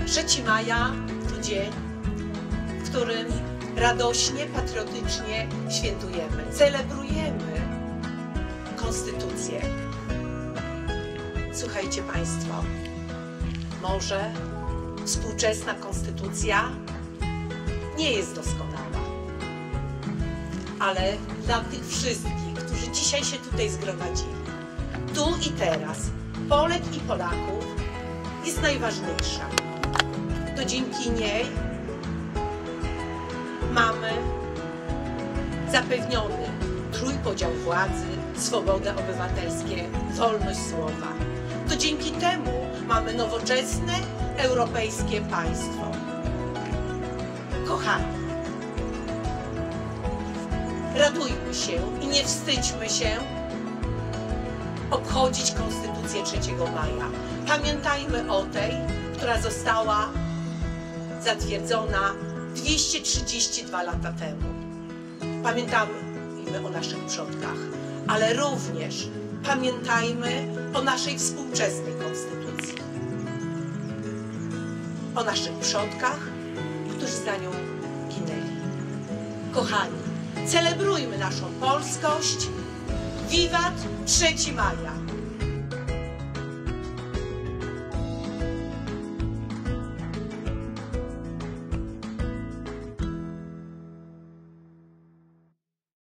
3 maja to dzień, w którym radośnie, patriotycznie świętujemy, celebrujemy Konstytucję. Słuchajcie Państwo, może współczesna Konstytucja nie jest doskonała, ale dla tych wszystkich, którzy dzisiaj się tutaj zgromadzili, tu i teraz, Polek i Polaków, jest najważniejsza. To dzięki niej mamy zapewniony trójpodział władzy, swobodę obywatelską, wolność słowa. To dzięki temu mamy nowoczesne, europejskie państwo. Kochani, radujmy się i nie wstydźmy się obchodzić Konstytucję 3 maja. Pamiętajmy o tej, która została zatwierdzona 232 lata temu. Pamiętajmy o naszych przodkach, ale również pamiętajmy o naszej współczesnej Konstytucji. O naszych przodkach, którzy za nią ginęli. Kochani, celebrujmy naszą polskość. Wiwat 3 maja!